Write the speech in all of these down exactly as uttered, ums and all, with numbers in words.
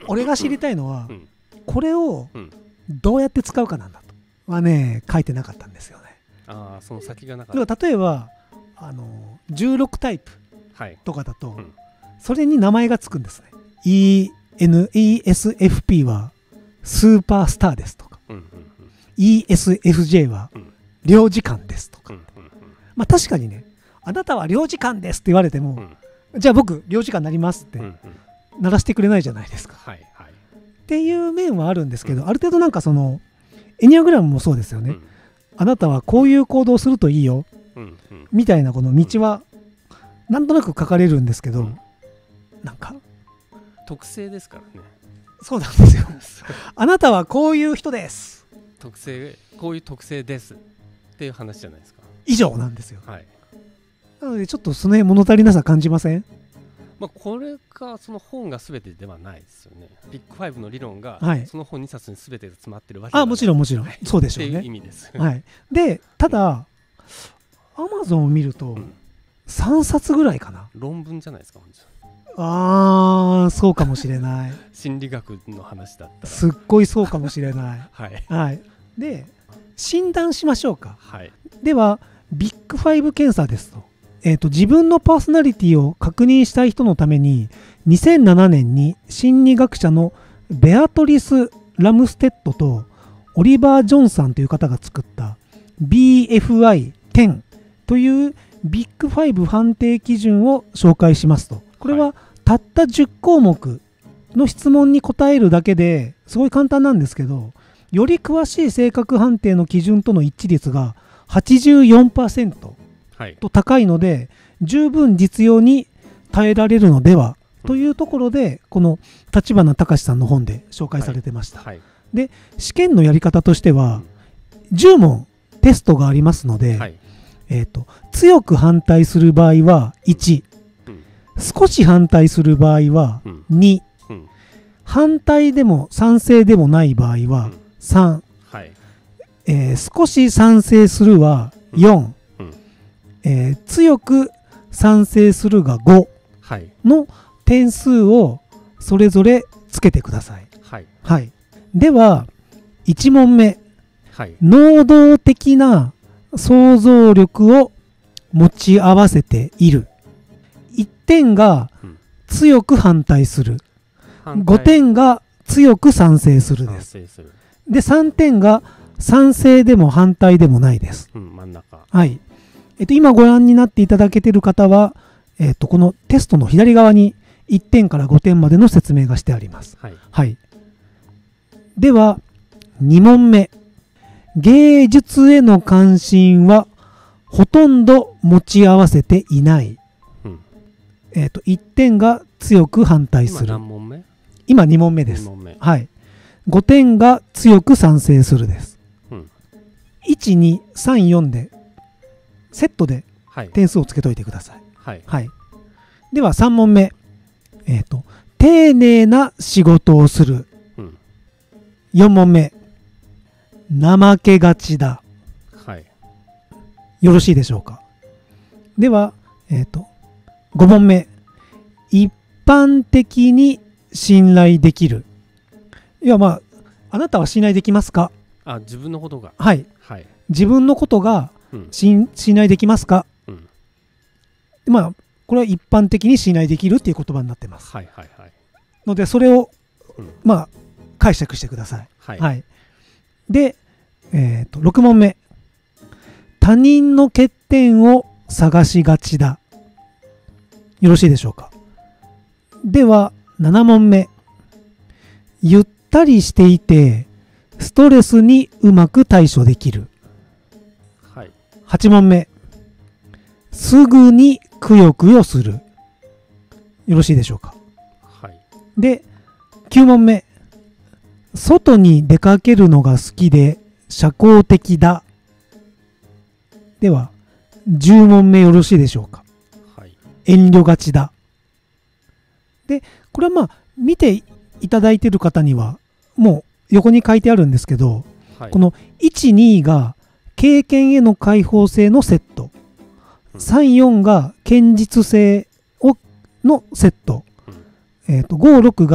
俺が知りたいのは、 うん、 これをどうやって使うかなんだとはね書いてなかったんですよね。 ああ、その先がなかだった。 から例えばあのじゅうろくタイプはいとかだと、 うん、 それに名前がつくんですね。 イーエヌイーエスエフピー はスーパースターですとか、 うんうんイーエスエフジェー はうん領事館ですとか、 うんうんうんまあ確かにね、あなたは領事館ですって言われても、 うんじゃあ僕領事館になりますってうんうん鳴らしてくれないじゃないですか、 はいはいっていう面はあるんですけど、 うんある程度なんかそのエニアグラムもそうですよね、 うんあなたはこういう行動をするといいようんうんみたいなこの道はなんとなく書かれるんですけど、 うんなんか特性ですからね。 そうなんですよあなたはこういう人です特性、こういう特性ですっていう話じゃないですか。 以上なんですよ。 はい。 なのでちょっとその辺物足りなさ感じません？ まあ、これがその本が全てではないですよね。ビッグファイブの理論がはいその本にさつに全てが詰まってるわけではない。 あ、もちろんもちろんそうでしっていう意ょうね。 味です。 はい。で、ただアマゾンを見るとうんさんさつぐらいかな。 論文じゃないですか、本当あー、そうかもしれない。 心理学の話だったら。 すっごいそうかもしれない。 はいはい。で、診断しましょうか。 はいでは、ビッグファイブ検査ですと。えっと、自分のパーソナリティを確認したい人のために、にせんななねんに心理学者のベアトリス・ラムステッドとオリバー・ジョンさんという方が作った ビーエフアイテン というビッグファイブ判定基準を紹介しますと。これはたったじゅっこうもくの質問に答えるだけですごい簡単なんですけど、より詳しい性格判定の基準との一致率が はちじゅうよんパーセントはいと高いので、十分実用に耐えられるのではというところで、この立花隆さんの本で紹介されてました。 はいで、試験のやり方としてはじゅうもんテストがありますので、 はいえーと、強く反対する場合はいち、 うん少し反対する場合はうんに、 うん反対でも賛成でもない場合はさん、 はいえー少し賛成するはよん、 うんえー強く賛成するがごはいの点数をそれぞれつけてください。 はいはい。では、いちもんめ、 はい能動的な想像力を持ち合わせている。いってんがうん強く反対する。 反対ごてんが強く賛成する賛です。 成するで、さんてんが賛成でも反対でもないです。 うん真ん中はい。えっと、今ご覧になっていただけている方は、えっと、このテストの左側にいってんからごてんまでの説明がしてあります。 はいはい。では、にもんめ。芸術への関心はほとんど持ち合わせていない。 うんえっと、いってんが強く反対今する。 何問目今にもんめです。 に問目はい。ごてんが強く賛成するです。 うんいち、に、さん、よんでセットではい点数をつけといてください。 はいはい。ではさんもんめ。えっと、丁寧な仕事をする。 うんよんもんめ。怠けがちだ。 はいよろしいでしょうか。では、えっと、ごもんめ。一般的に信頼できる。いや、まあ、あなたは信頼できますか？ あ自分のことがはい。 はい自分のことがうん信信頼できますか？ うんまあ、これは一般的に信頼できるっていう言葉になってます。 はいはいはいので、それを、 うんまあ、解釈してください。 はいはい。で、えっと、ろくもんめ。他人の欠点を探しがちだ。よろしいでしょうか。では、ななもんめ。ゆったりしていて、ストレスにうまく対処できる。 はいはちもんめ。すぐにくよくよする。よろしいでしょうか。 はいで、きゅうもんめ。外に出かけるのが好きで社交的だ。では、じゅうもんめよろしいでしょうか。 はい遠慮がちだ。で、これはまあ、見ていただいている方には、もう横に書いてあるんですけど、 はいこのいち、にが経験への開放性のセット。 うんさん、よんが堅実性をのセット。 うんえっと、ご、ろくが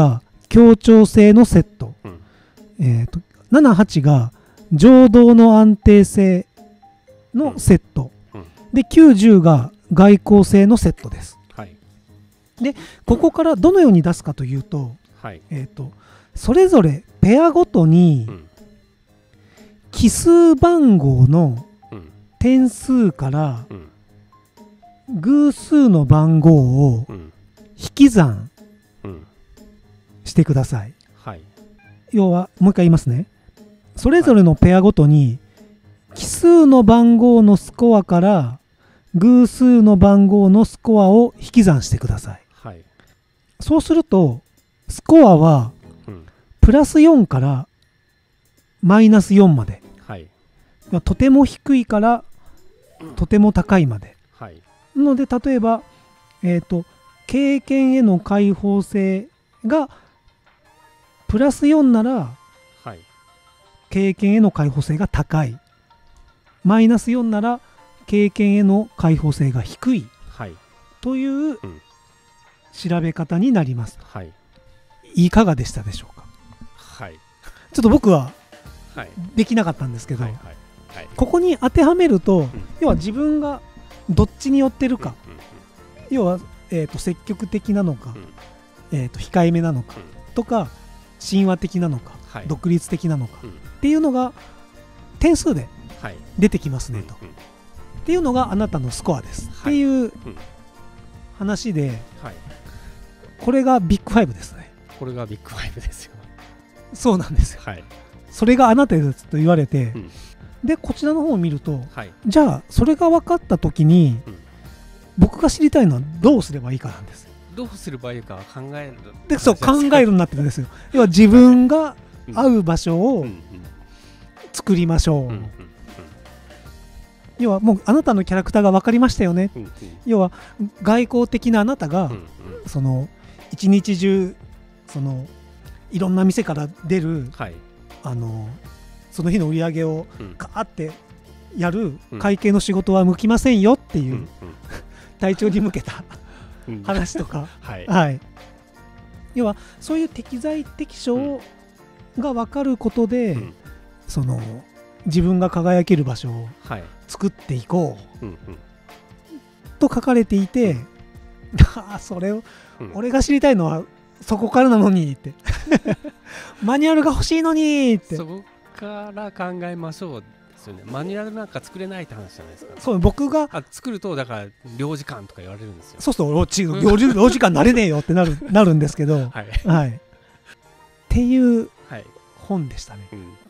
協調性のセット、 うん、 えーと、なな、はちが情動の安定性のセット、 うんうん、 できゅう、じゅうが外交性のセットです。 はい、 でここからどのように出すかというと、 はい、 えーと、それぞれペアごとに奇数番号の点数から偶数の番号を引き算してください。 はい、 要はもう一回言いますね。それぞれのペアごとに奇数の番号のスコアから偶数の番号のスコアを引き算してください。 はい、 そうするとスコアはプラスよんからマイナスよんまで、 はい、 とても低いからとても高いまで、 はい、 なので例えば、えーと、経験への開放性がプラスよんなら、 はい、 経験への開放性が高い、マイナスよんなら経験への開放性が低い、 はい、 という、うん、調べ方になります。 はい、 いかがでしたでしょうか。 はい、 ちょっと僕はできなかったんですけど、はいはいはい、ここに当てはめると、うん、要は自分がどっちに寄ってるか、うんうんうん、要は、えーと、積極的なのか、うん、えーと、控えめなのか、うん、とか神話的なのか、はい、独立的なのか、うん、っていうのが点数で出てきますねと、はい、っていうのがあなたのスコアです、はい、っていう話で、はい、これがビッグファイブですね。 これがビッグファイブですよ。 そうなんですよ、 はい、 それがあなたですと言われて、うん、でこちらの方を見ると、はい、じゃあそれが分かった時に、うん、僕が知りたいのはどうすればいいかなんです。 どうすればいいかは考えるでそう考えるになってるんですよ。要は自分が会う場所を作りましょう、うんうんうん、要はもうあなたのキャラクターが分かりましたよね、うんうん、要は外交的なあなたが、うんうん、その一日中そのいろんな店から出る、はい、あのその日の売り上げをガーってやる会計の仕事は向きませんよっていう、うんうん、体調に向けた話とか、はいはい、要はそういう適材適所が分かることで、うん、その自分が輝ける場所を作っていこう、はい、と書かれていて、あそれを、うん、俺が知りたいのはそこからなのにってマニュアルが欲しいのにって、 そこから考えましょうですよね。マニュアルなんか作れないって話じゃないですか。 そう僕があ作るとだから領事館とか言われるんですよ。 そうそう領事領事館なれねえよってなるなるんですけど、はいはい、っていう本でしたね、はい、